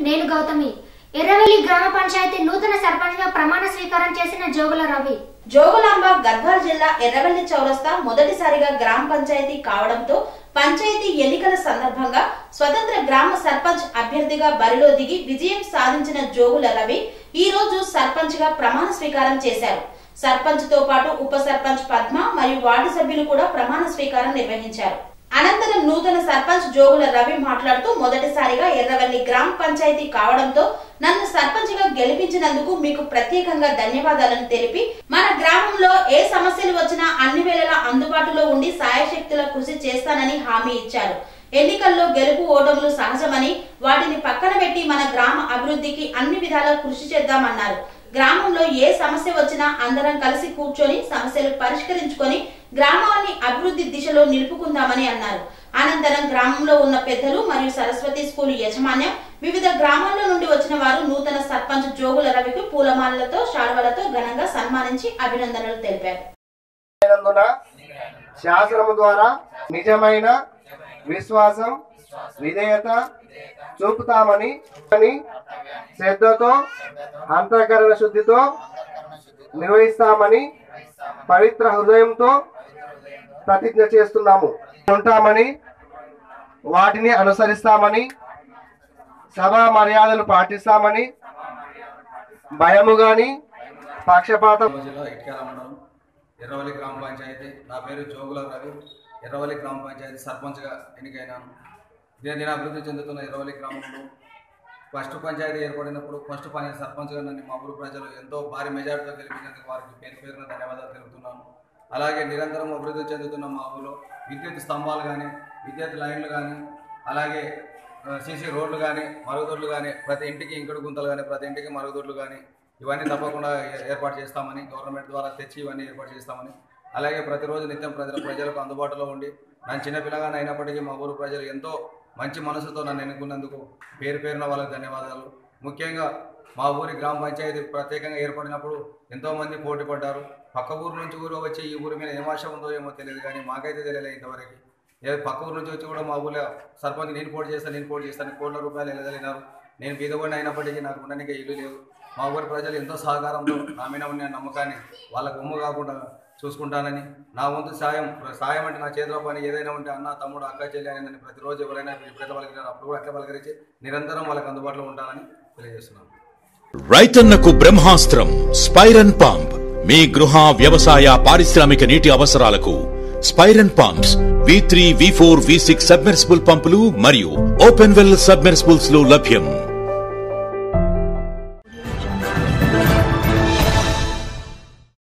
నేలు గౌతమి ఎర్రవెల్లి గ్రామ పంచాయతీ నూతన సర్పంచ్గా ప్రమాణ స్వీకారం చేసిన జోగుల రవి. జోగులాంబ గద్వాల్ జిల్లా ఎర్రవెల్లి చౌరస్తా మొదటిసారిగా గ్రామ పంచాయతీ కావడంతో పంచాయతీ ఎన్నికల సందర్భంగా స్వతంత్ర గ్రామ సర్పంచ్ అభ్యర్థిగా బరిలో దిగి విజయం సాధించిన జోగుల రవి ఈ రోజు సర్పంచ్ గా ప్రమాణ స్వీకారం చేశారు. సర్పంచ్ తో పాటు ఉప సర్పంచ్ పద్మ మరియు వార్డు సభ్యులు కూడా ప్రమాణ స్వీకారం నిర్వహించారు. అనంతరం నూతన సర్పంచ్ జోగుల రవి మాట్లాడుతూ మొదటిసారిగా ఎర్రవెల్లి గ్రామ పంచాయతీ కావడంతో నన్ను సర్పంచ్ గా గెలిపించినందుకు మీకు ప్రత్యేకంగా ధన్యవాదాలను తెలిపి మన గ్రామంలో ఏ సమస్యలు వచ్చినా అన్ని వేళలా అందుబాటులో ఉండి సాయశక్తుల కృషి చేస్తానని హామీ ఇచ్చారు. ఎన్నికల్లో గెలుపు ఓటములు సహజమని వాటిని పక్కన పెట్టి మన గ్రామ అభివృద్ధికి అన్ని విధాలా కృషి చేద్దామన్నారు. గ్రామంలో ఏ సమస్య వచ్చినా అందరం కలిసి కూర్చొని సమస్యలు పరిష్కరించుకొని గ్రామాన్ని అభివృద్ధి దిశలో నిలుపుకుందామని అన్నారు. అనంతరం గ్రామంలో ఉన్న పెద్దలు మరియు సరస్వతి స్కూల్ యాజమాన్యం వివిధ గ్రామాల్లో నుండి వచ్చిన వారు నూతన సర్పంచ్ జోగుల రవికి పూలమాలలతో శాలువలతో ఘనంగా సన్మానించి అభినందనలు తెలిపారు. శాసనము ద్వారా నిజమైన విశ్వాసం విధేయత చూపుతామని శ్రద్ధతో అంతఃకరణ శుద్ధితో నిర్వహిస్తామని పవిత్ర హృదయంతో ప్రతిజ్ఞ చేస్తున్నాము. ఉంటామని వాటిని అనుసరిస్తామని సభా మర్యాదలు పాటిస్తామని భయము గాని పక్షపాతం. ఎర్రవెల్లి గ్రామ పంచాయతీ నా పేరు జోగుల రవి. ఎర్రవెల్లి గ్రామ పంచాయతీ సర్పంచ్గా ఎన్నికైనాను. నేను అభివృద్ధి చెందుతున్న ఎర్రవెల్లి గ్రామంలో ఫస్ట్ పంచాయతీ ఏర్పడినప్పుడు ఫస్ట్ సర్పంచ్గా నన్ను మా ఊరు ప్రజలు ఎంతో భారీ మెజార్టీతో గెలిపించేందుకు వారికి పేరున ధన్యవాదాలు తెలుపుతున్నాను. అలాగే నిరంతరం అభివృద్ధి చెందుతున్న మా ఊరిలో విద్యుత్ స్తంభాలు కానీ విద్యుత్ లైన్లు కానీ అలాగే సీసీ రోడ్లు కానీ మరుగుదొడ్లు కానీ ప్రతి ఇంటికి ఇంకుడు గుంతలు కానీ ప్రతి ఇంటికి మరుగుదొడ్లు కానీ ఇవన్నీ తప్పకుండా ఏర్పాటు చేస్తామని గవర్నమెంట్ ద్వారా తెచ్చి ఇవన్నీ ఏర్పాటు చేస్తామని అలాగే ప్రతిరోజు నిత్యం ప్రజలకు అందుబాటులో ఉండి నన్ను చిన్నపిల్లగానే అయినప్పటికీ మా ఊరు ప్రజలు ఎంతో మంచి మనసుతో నన్ను ఎన్నుకున్నందుకు పేరున వాళ్ళకి ధన్యవాదాలు. ముఖ్యంగా మా ఊరి గ్రామ పంచాయతీ ప్రత్యేకంగా ఏర్పడినప్పుడు ఎంతోమంది పోటీ పడ్డారు. పక్క ఊరు నుంచి ఊరు వచ్చి ఈ ఊరి మీద ఏం ఆశ ఉందో ఏమో తెలియదు, కానీ మాకైతే తెలియలేదు ఇంతవరకు. పక్క ఊరు నుంచి వచ్చి కూడా మా ఊళ్ళో సర్పంచ్ నేను పోటీ చేస్తాను కోట్ల రూపాయలు వెళ్ళగలిగినారు. నేను బీదగొండ అయినప్పటికీ నాకు ఉండడానికి ఇల్లు లేదు. మా ఊరి ప్రజలు ఎంతో సహకారంతో నా మీద ఉన్న నమ్మకాన్ని వాళ్ళకు ఒమ్ము కాకుండా చూసుకుంటానని నా వంతు సాయం అంటే నా చేతిలో పని ఏదైనా ఉంటే అన్న తమ్ముడు అక్క చెల్లి అని నన్ను ప్రతిరోజు ఎవరైనా ఎప్పుడైతే పలకరినారు అప్పుడు కూడా అట్లా పలకరించి నిరంతరం వాళ్ళకి అందుబాటులో ఉంటానని తెలియజేస్తున్నాను. రైతన్నకు బ్రహ్మాస్త్రం స్పైరన్ పంప్ మీ గృహ వ్యవసాయ పారిశ్రామిక నీటి అవసరాలకు స్పైరన్ pumps V3, V4, V6 submersible పంపులు మరియు ఓపెన్ వెల్ సబ్మెర్సిబుల్స్ లో లభ్యం.